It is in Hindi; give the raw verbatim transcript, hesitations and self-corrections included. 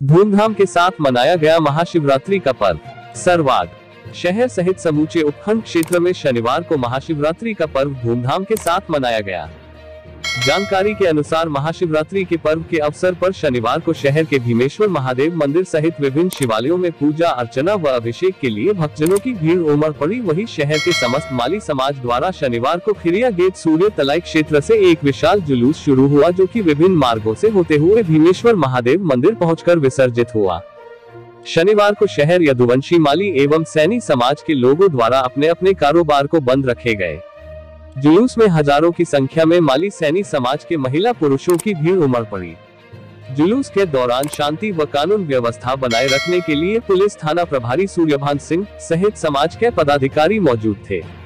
धूमधाम के साथ मनाया गया महाशिवरात्रि का पर्व। सरवाग शहर सहित समूचे उपखंड क्षेत्र में शनिवार को महाशिवरात्रि का पर्व धूमधाम के साथ मनाया गया। जानकारी के अनुसार महाशिवरात्रि के पर्व के अवसर पर शनिवार को शहर के भीमेश्वर महादेव मंदिर सहित विभिन्न शिवालयों में पूजा अर्चना व अभिषेक के लिए भक्तजनों की भीड़ उमड़ पड़ी। वहीं शहर के समस्त माली समाज द्वारा शनिवार को खिरिया गेट सूर्य तलाई क्षेत्र से एक विशाल जुलूस शुरू हुआ, जो कि विभिन्न मार्गों से होते हुए भीमेश्वर महादेव मंदिर पहुंचकर विसर्जित हुआ। शनिवार को शहर यदुवंशी माली एवं सैनी समाज के लोगों द्वारा अपने अपने कारोबार को बंद रखे गए। जुलूस में हजारों की संख्या में माली सैनी समाज के महिला पुरुषों की भीड़ उमड़ पड़ी। जुलूस के दौरान शांति व कानून व्यवस्था बनाए रखने के लिए पुलिस थाना प्रभारी सूर्यभान सिंह सहित समाज के पदाधिकारी मौजूद थे।